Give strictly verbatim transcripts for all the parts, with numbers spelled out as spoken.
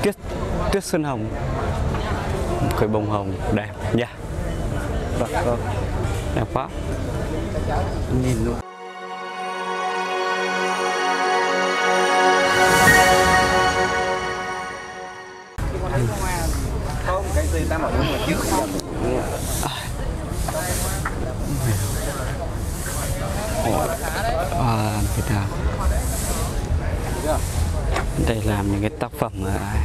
tuyết tuyết sơn hồng, cây bông hồng đẹp nha. Vâng, vâng. Đẹp quá, nhìn luôn. Không, cái gì ta bảo đúng là trước không. À, người ta đây làm những cái tác phẩm à.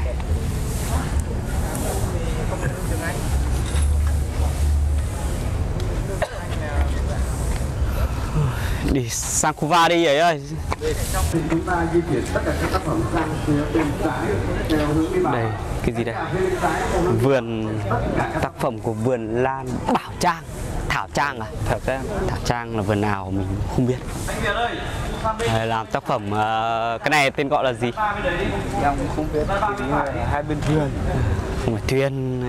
Đi sang khu va đi ấy ơi. Chúng ta di chuyển tất cả các tác phẩm sang phía bên trái theo hướng đi vào. Đây, cái gì đây? Vườn, tác phẩm của vườn Lan Bảo Trang. Thảo Trang à? Thảo Trang. Thảo Trang là vườn nào mình không biết. Đây, làm tác phẩm uh, cái này tên gọi là gì? Em không biết. Hai bên thuyền. Không phải thuyền.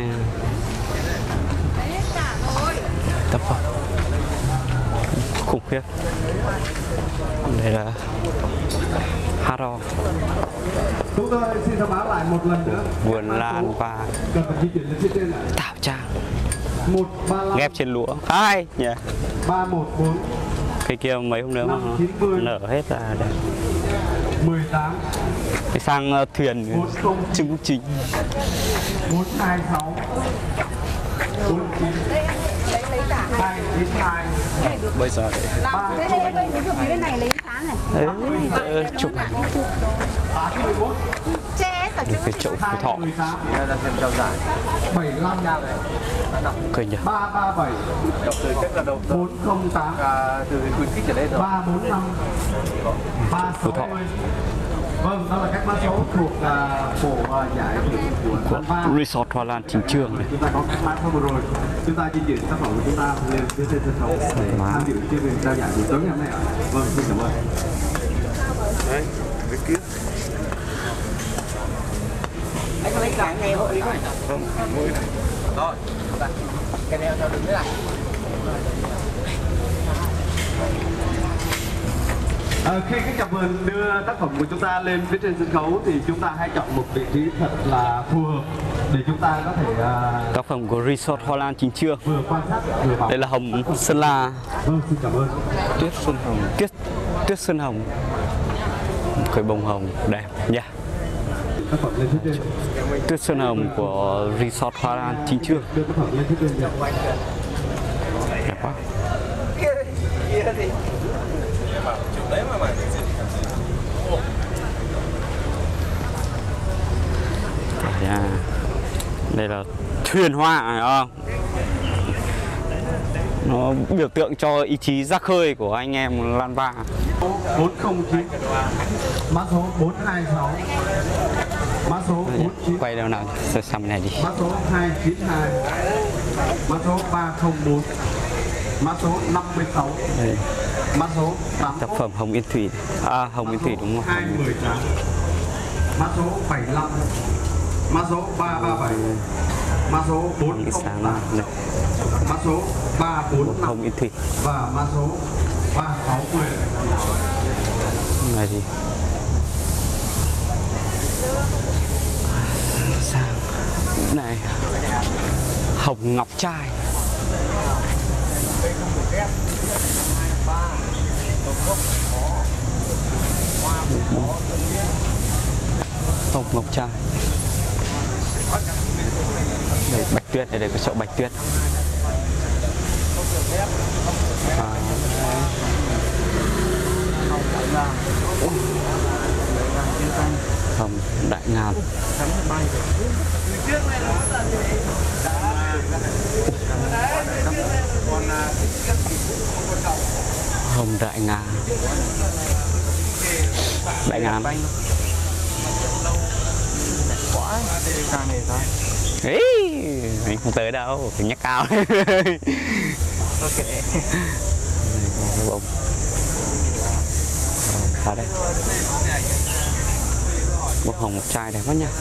Tác phẩm khủng khiếp. Đây là Haro. Chúng tôi xin thông báo lại một lần nữa. Vườn Lan và Thảo Trang. một ba lăm ghép trên lúa. Hai nhỉ. Yeah. ba một bốn. Cái kia mấy hôm nữa mà nở hết ra đẹp. mười tám. Cái sang uh, thuyền chứng chính. bốn hai sáu. bốn chín. hai chín hai. Bây giờ đấy. Thế đây bên cái chụp bên này lấy sáng này. Đấy, chụp ảnh. Cái chỗ Phú Thọ. bảy lăm Cười nhỉ. ba ba bảy. bốn không tám. Từ khuyến khích trở lên rồi. ba bốn năm. ba sáu mươi. Vâng, đó là các mã số thuộc uh, bộ uh, giải của của Resort Hoa Lan Chính Trường này. Chúng ta có các mã số vừa rồi. Chúng ta di chuyển tác phẩm của chúng ta lên phía trên sân khấu để tham dự chương trình trao giải buổi tối ngày hôm nay ạ. Vâng, xin cảm ơn. Đấy, cái kia. Anh có lấy cả ngày hội đi không? Không, mỗi này. Rồi, cái này cho đứng thế này. À, khi các cặp vườn đưa tác phẩm của chúng ta lên phía trên sân khấu thì chúng ta hãy chọn một vị trí thật là phù hợp để chúng ta có thể uh, tác phẩm của Resort Hoa Lan Chính Trường. Vừa quan sát vừa bảo. Đây là hồng Sơn La. Vâng, xin cảm ơn. Tuyết sơn hồng, tuyết tuyết sơn hồng, cây bông hồng đẹp nha. Tác phẩm lên phía trên. Tuyết sơn hồng của Resort Hoa Lan Chính Trường. Đưa tác phẩm lên phía trên. Đẹp quá. Yeah. Đây là thuyền hoa này không? Nó biểu tượng cho ý chí ra khơi của anh em Lan Va. bốn không chín. Mã số bốn hai sáu. Mã số bốn chín. Quay đâu nào, sơ xăm này đi. Mã số hai chín hai. Mã số ba không bốn. Mã số năm mươi sáu. Đây. Mã số tám. Tác phẩm Hồng Yên Thủy. À, Hồng Yên Thủy đúng không? hai một tám. Mã số bảy lăm. Mã số ba ba bảy. Mã số bốn không tám. Mã số ba bốn năm. Hồng Yên Thủy. Và mã số ba sáu mười. Này gì? Sang này Hồng Ngọc Trai. Hồng Ngọc Trai. Đây Bạch Tuyết, đây, đây có chỗ Bạch Tuyết. À, Hồng Đại Ngàn. Hồng Đại Ngàn. Đại Ngàn. Ý, mình không tới đâu, phải nhắc cao. Ok. Bông. Sao đây? Bông hồng Ngọc Trai đẹp quá nha.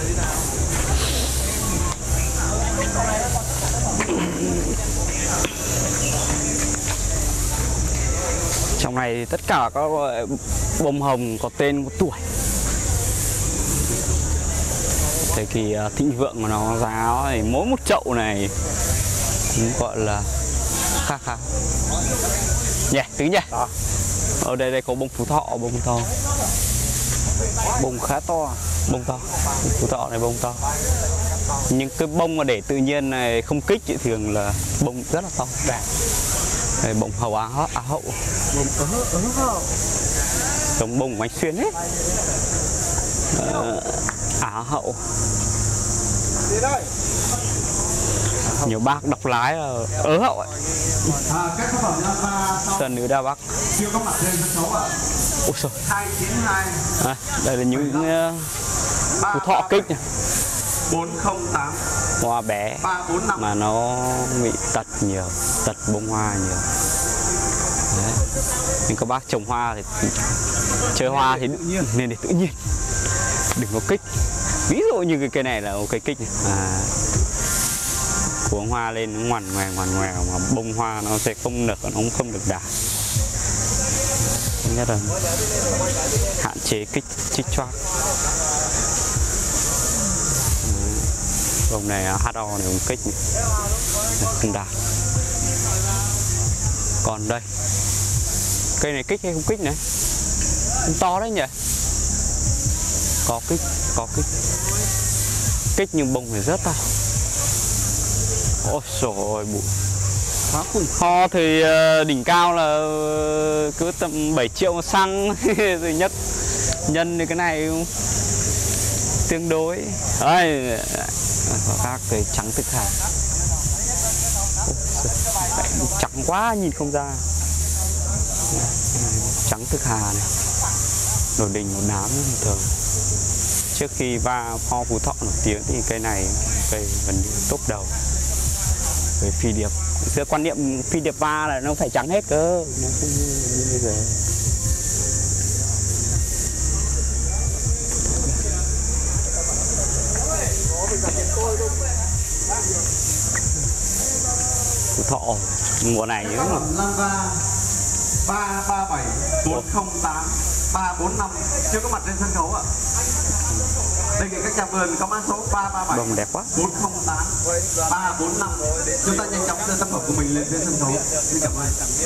Trong này thì tất cả các bông hồng có tên có tuổi. thời kỳ thịnh vượng của nó giá thì mỗi một chậu này cũng gọi là khá khá nhỉ, tứ nhỉ. Ở đây đây có bông Phú Thọ, bông to, bông khá to, bông to, Phú Thọ này bông to. Nhưng cái bông mà để tự nhiên này không kích thì thường là bông rất là to. Đây, bông hậu á á hậu, giống bông Bánh Xuyên hết. Á hậu. Nhiều bác đọc lái là ớ hậu ấy. Sơn nữ đa Bắc. Chưa có mặt trên sân khấu ạ. Ôi trời. hai chín hai. À, đây là những uh, Phú Thọ kích này. bốn không tám. Hoa bé ba bốn năm. mà nó bị tật nhiều, tật bông hoa nhiều. Đấy. Nhưng các bác trồng hoa thì chơi hoa thì nên để tự nhiên, đừng có kích. Ví dụ như cái cây này là cây kích này. À, cuống hoa lên nó ngoằn ngoèo ngoằn ngoèo mà bông hoa nó sẽ không nở, nó cũng không được đạt. Thứ nhất là hạn chế kích chích choác. Bông này hát o này cũng kích này. Không đạt. Còn đây cây này kích hay không kích này? Không to đấy nhỉ? Có kích, có kích. Kích nhưng bông này rất to. Ôi trời ơi, bụi quá khủng. Ho thì uh, đỉnh cao là uh, cứ tầm bảy triệu một xăng rồi nhất nhân thì cái này tương đối. Đây, có các cái trắng thực hạt. Trắng quá nhìn không ra. Trắng thực hà này, đồi đình một đám bình thường. Trước khi va Ho Phú Thọ nổi tiếng thì cây này cây gần như top đầu về phi điệp. Xưa quan niệm phi điệp va là nó phải trắng hết cơ, nó không như bây giờ. Phú Thọ mùa này nữa mà. ba ba bảy bốn không tám ba bốn năm chưa có mặt trên sân khấu ạ. Đề nghị các nhà vườn có mã số ba ba bảy bông đẹp quá bốn không tám ba bốn năm. Chúng ta nhanh chóng đưa tác phẩm của mình lên trên sân khấu. Xin cảm ơn.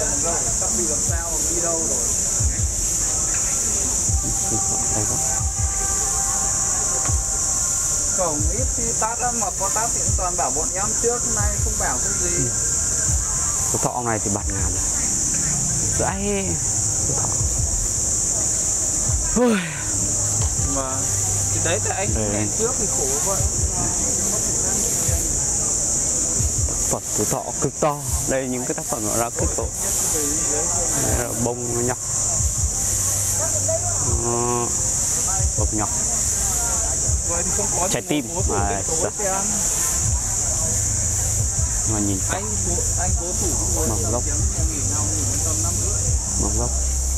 Cổng ít khi tát lắm mà có tát thì toàn bảo bọn nhóm trước nay không bảo cái gì. Phú Thọ này thì bạt ngàn dãy Phú Thọ. Ui. Mà thì đấy là anh ngày trước thì khổ vậy. Tác phẩm Phú Thọ cực to. Đây những cái tác phẩm nó ra cực to. Bông nhọc, uh, bông nhọc, trái tim à, mà nhìn anh cố, anh cố thủ mỏng gốc, mỏng gốc.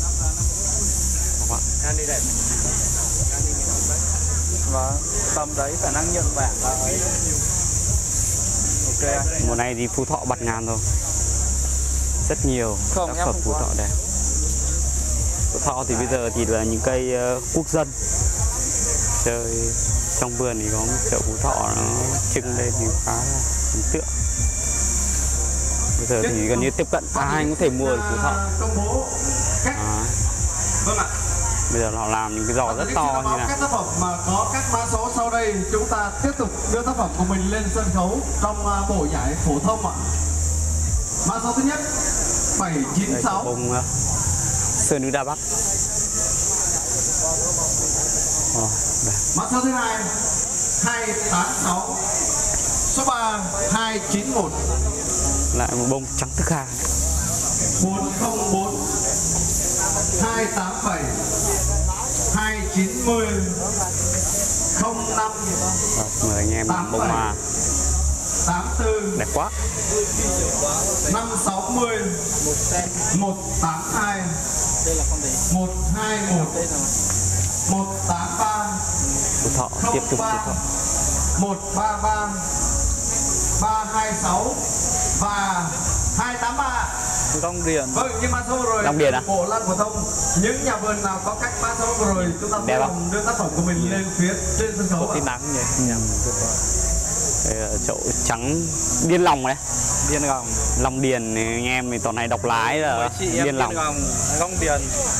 Và tầm đấy khả năng nhận bảng là ấy. Ok. Mùa này thì Phú Thọ bạt ngàn rồi, rất nhiều Không, tác phẩm Phú Thọ đẹp. Phú Thọ thì bây giờ thì là những cây uh, quốc dân. Chơi trong vườn thì có một chậu Phú Thọ nó trưng lên thì khá là ấn tượng. Bây giờ thì gần như tiếp cận ai cũng có thể mua được Phú Thọ. À. Vâng ạ. Bây giờ họ làm những cái giò rất to như này. Các tác phẩm mà có các mã số sau đây, chúng ta tiếp tục đưa tác phẩm của mình lên sân khấu trong bộ giải phổ thông ạ. Mã số thứ nhất bảy chín sáu. Bông uh, Sơn Nữ Đa Bắc. Oh, mã số thứ hai hai tám sáu. Số ba hai chín một. Lại một bông trắng thức hà. bốn không bốn hai tám bảy hai chín mươi không năm. Mời anh em bông hoa tám tư đẹp quá. năm sáu mươi một tám hai một hai một một tám ba. Phú Thọ tiếp tục Phú Thọ một ba ba ba hai sáu và hai tám ba. Long Điền. Vâng, nhưng mã số rồi. Long Điền à? Bộ Lan phổ thông. Những nhà vườn nào có các mã số vừa rồi chúng ta Đẹp vui không? lòng đưa tác phẩm của mình lên phía trên sân khấu. Cái ạ. nắng nhỉ. Đây là chỗ trắng Điên Lòng đấy. Điền Gòng. Long Điền anh em thì toàn này đọc lái là Với chị em Điên Lòng. Điền Gòng, Long Điền.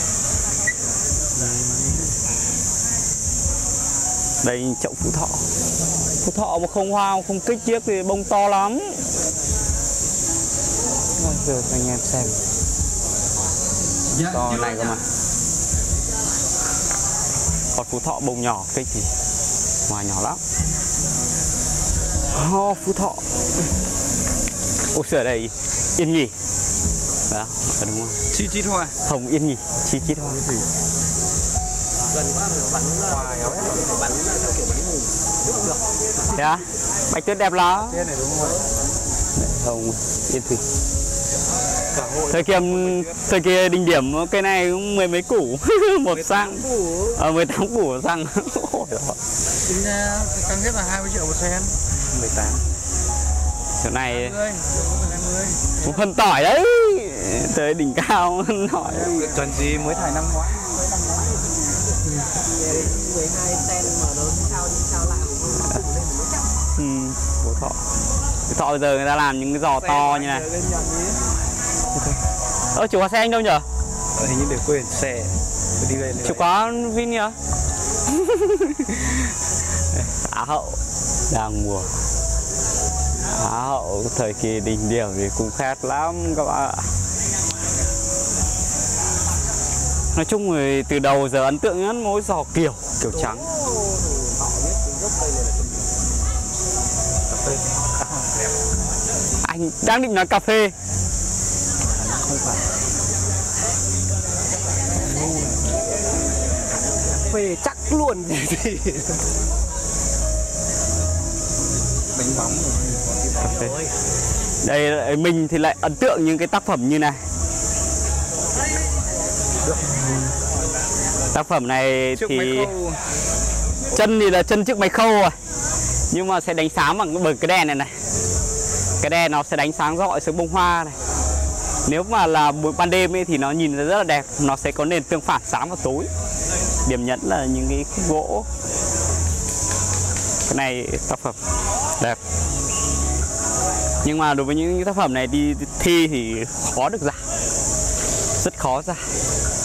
Đây chậu Phú Thọ. Phú Thọ mà không hoa không kích chiếc thì bông to lắm. Ôi giời, anh em xem Dạ, to chưa này cơ nha. mà. Còn Phú Thọ bông nhỏ kích thì hoa nhỏ lắm. Oh, Phú Thọ. Ôi trời, đây Yên Nhì. Đó, đúng không? Chi chít hoa. Hồng Yên Nhì, chi chít hoa. Thế á? Bạch tuyết đẹp lắm. Trên này đúng không? Hồng Yên Thủy. Thời kia thời kia đỉnh điểm cây này cũng mười mấy củ một xăng. Ờ mười tám củ một xăng. Ôi giời. Tính căng nhất là hai mươi triệu một sen. mười tám. Chỗ này hai mươi. cũng phân tỏi đấy. Tới đỉnh cao phân tỏi. Chuẩn gì mới thải năm ngoái. mười hai sen mà nó sao sao làm Ừ, Phú Thọ. Phú Thọ bây giờ người ta làm những cái giò to như này. Ơ chủ có xe anh đâu nhở? Ờ, hình như để quên xe. Tôi đi lên. Chủ có Vin nhỉ? Á hậu đang mùa. Á hậu thời kỳ đỉnh điểm thì cũng khét lắm các bạn ạ. Nói chung thì từ đầu giờ ấn tượng nhất mỗi giò kiểu kiểu trắng. Anh đang định nói cà phê. Không phải. phê chắc luôn gì Bánh bóng Cà phê. Đây mình thì lại ấn tượng những cái tác phẩm như này. Tác phẩm này trước thì máy khâu. chân thì là chân trước máy khâu rồi, nhưng mà sẽ đánh sáng bằng bởi cái đèn này này. Cái đèn nó sẽ đánh sáng rọi xuống bông hoa này. Nếu mà là buổi ban đêm ấy thì nó nhìn rất là đẹp. Nó sẽ có nền tương phản sáng và tối. Điểm nhấn là những cái khúc gỗ. Cái này tác phẩm đẹp. Nhưng mà đối với những tác phẩm này đi thi thì khó được giải. Rất khó giải.